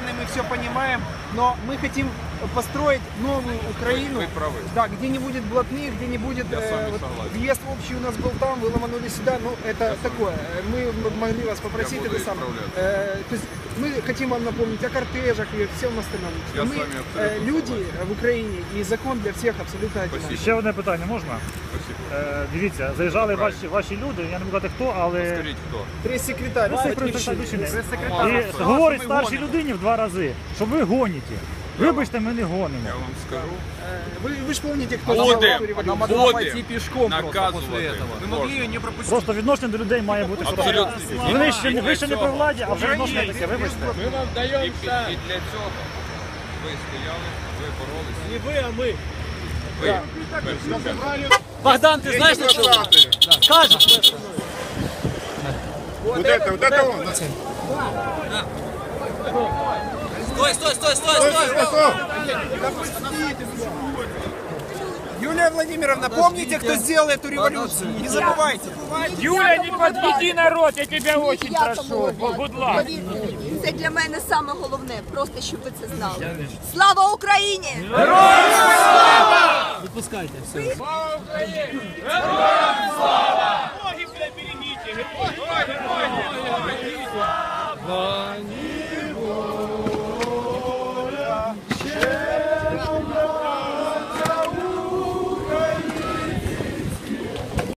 стороны, мы все понимаем, но мы хотим построить новую Украину, да, где не будет блатных, где не будет въезд общий у нас был там, вы ломанули сюда, ну это такое. Мы могли вас попросить это самое. То есть мы хотим вам напомнить о кортежах и всем остальном. Мы люди в Україні і закон для всіх абсолютно одинаковий. Ще одне питання можна? Дивіться, заїжджали ваші люди, я не буду казати хто, але... Скажіть хто? Прес-секретар. І говорить старшій людині в 2 рази, що ви гоніте. Вибачте, ми не гонимо. Я вам скажу. Ви ж пам'ятаєте, хто Будем наказувати. Ми могли її не пропустити. Просто відношення до людей має бути справедливе. Ви ще не при владі, а вже відношення таке, вибачте. Ми вам даємо все. І для цього ви стояли, ви боролися. Не ви, а ми. Ви. Богдан, ти знаєш, що скажеш? Вот это он. Стой! Юлия Владимировна, помните, кто сделал эту революцию? Не забывайте. Юля, не подведи народ, я тебя очень прошу. Будь ласка. Це для мене саме головне, просто щоб ви це знали. Слава Україні! Відпускайте, все. Слава Україні! Героям слава!